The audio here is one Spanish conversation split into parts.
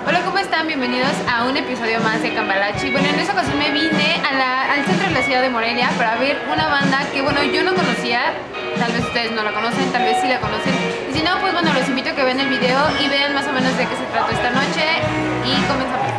Hola, ¿cómo están? Bienvenidos a un episodio más de Cambalache. Bueno, en esta ocasión me vine al centro de la ciudad de Morelia para ver una banda que, bueno, yo no conocía. Tal vez ustedes no la conocen, tal vez sí la conocen. Y si no, pues bueno, los invito a que vean el video y vean más o menos de qué se trata esta noche. Y comenzamos.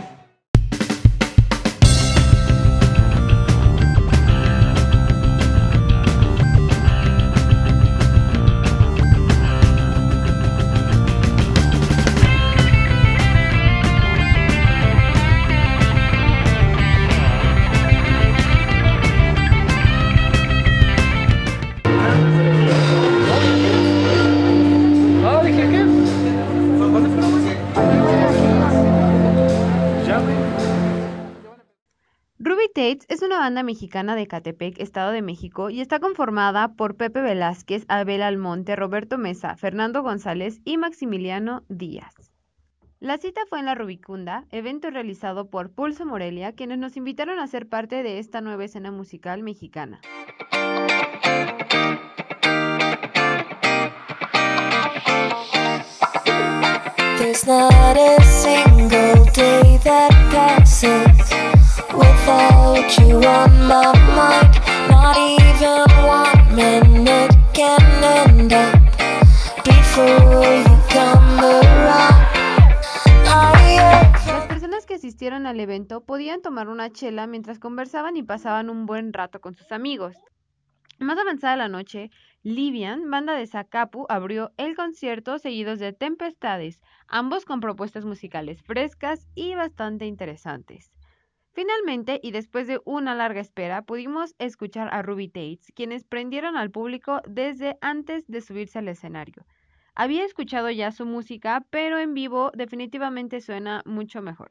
Ruby Tates es una banda mexicana de Ecatepec, Estado de México, y está conformada por Pepe Velázquez, Abel Almonte, Roberto Mesa, Fernando González y Maximiliano Díaz. La cita fue en la Rubicunda, evento realizado por Pulso Morelia, quienes nos invitaron a ser parte de esta nueva escena musical mexicana. There's not a single day that passes without you on my mind. Not even 1 minute can end up before you come around. Las personas que asistieron al evento podían tomar una chela mientras conversaban y pasaban un buen rato con sus amigos. Más avanzada la noche, Livian, banda de Zacapu, abrió el concierto seguidos de Tempestades, ambos con propuestas musicales frescas y bastante interesantes. Finalmente, y después de una larga espera, pudimos escuchar a Ruby Tates, quienes prendieron al público desde antes de subirse al escenario. Había escuchado ya su música, pero en vivo definitivamente suena mucho mejor.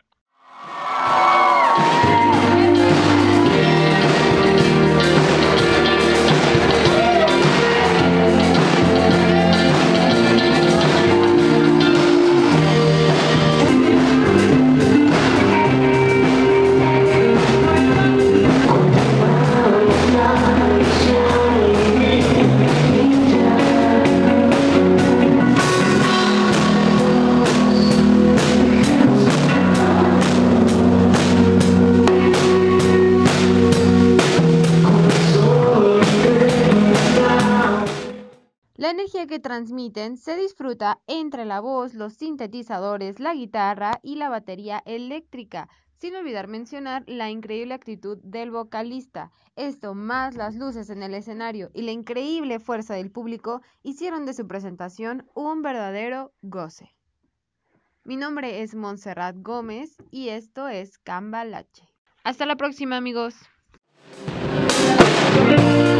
La energía que transmiten se disfruta entre la voz, los sintetizadores, la guitarra y la batería eléctrica, sin olvidar mencionar la increíble actitud del vocalista. Esto, más las luces en el escenario y la increíble fuerza del público, hicieron de su presentación un verdadero goce. Mi nombre es Montserrat Gómez y esto es Cambalache. Hasta la próxima, amigos.